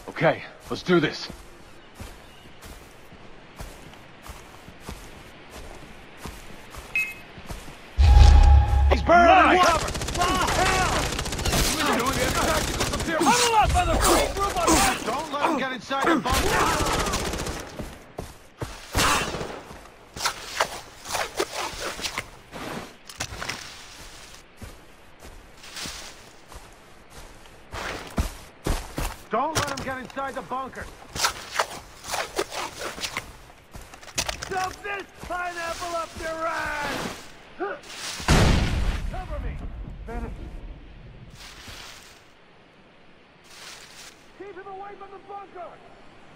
Okay, let's do this. He's burning Nice. cover! Huddle up, motherfucker! Group up! Don't let him get inside the bunker! Don't let him get inside the bunker! Shove this pineapple up your ass! Cover me! Finish. Keep him away from the bunker!